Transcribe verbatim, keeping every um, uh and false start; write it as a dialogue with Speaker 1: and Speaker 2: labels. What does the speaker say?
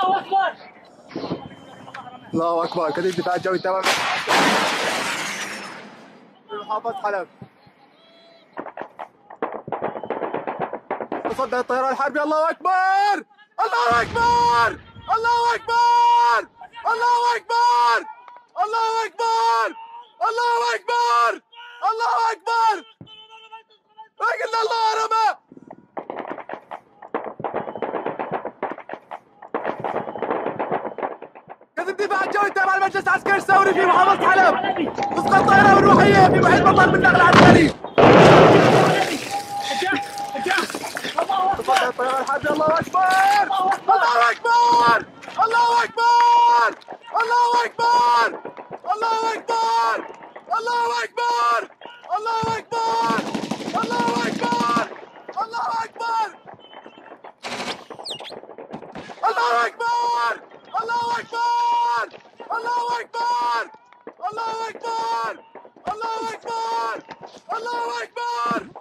Speaker 1: الله اكبر
Speaker 2: الله اكبر. كتيبة الدفاع الجوي تمام في محافظة حلب. تصدى الطيران الحربي. الله اكبر الله اكبر الله اكبر الله اكبر الله اكبر الله اكبر الله اكبر. قلنا الله رمى. كتيبة الدفاع الجوي تابع المجلس العسكري الثوري في محافظة حلب. تسقط الطائرة الروحية في محيط مطار بالنقل العسكري. تصدى الطيران الحربي. الله اكبر الله اكبر الله اكبر الله اكبر الله اكبر الله اكبر الله اكبر الله اكبر الله اكبر الله اكبر الله اكبر الله اكبر الله اكبر الله اكبر الله اكبر.